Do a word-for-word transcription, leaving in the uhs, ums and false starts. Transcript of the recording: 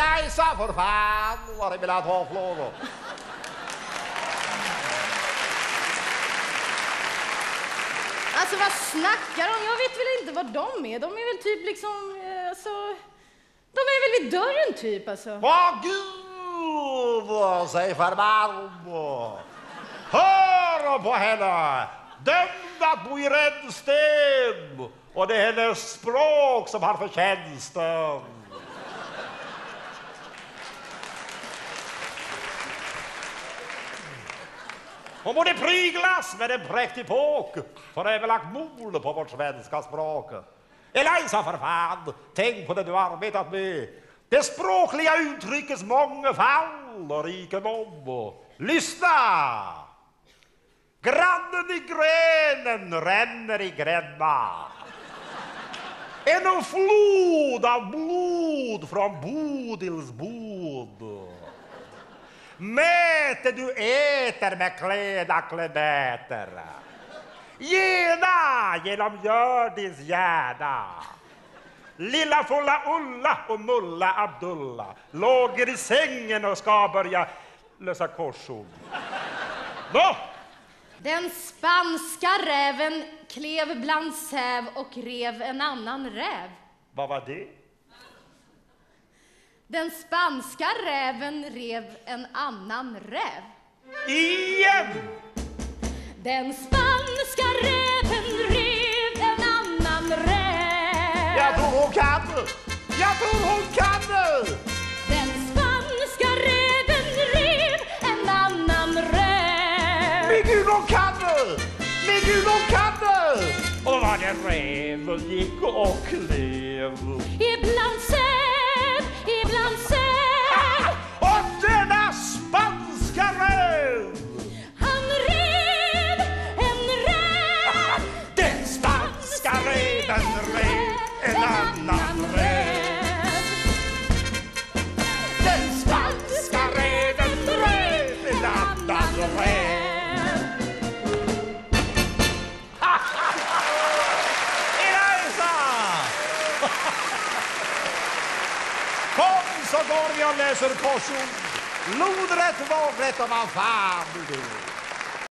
Eliza, för fan, vad är mina tofflor? Alltså vad snackar de? Jag vet väl inte vad de är. De är väl typ liksom, eh, alltså... De är väl vid dörren typ alltså. Vad gud, säg farmor. Hör på henne. Dömd att bo i räddsten. Och det är hennes språk som har förtjänsten. Hon borde pryglas med en präktig påk, för det är väl lagt mol på vårt svenska språk. Eliza, för fan, tänk på det du arbetat med. Det språkliga uttryckets mångfald och rikedom. Lyssna! Grannen i grenen ränner i gränna. En flod av blod från Bodils bod. Mäte du äter med kläda klädäter. Gena genom Gördis hjärna. Lilla fulla Ulla och Mulla Abdullah låg i sängen och ska börja lösa korsord. Nå? Den spanska räven klev bland säv och rev en annan räv. Vad var det? Den spanska räven rev en annan räv. Igen! Den spanska räven rev en annan räv. Jag tror hon kan! Jag tror hon kan! Den spanska räven rev en annan räv. Men gud, hon kan! Men gud, hon kan! Och vad den räven gick och klev. Ibland säv, ibland säv. Och denna spanska räv! Han rev en räv. Den spanska räven rev en annan räv. Den spanska räven rev en annan räv. Eliza! Kom så går vi och läser korsord. Lodrätt, vågrätt och vad fan du vill.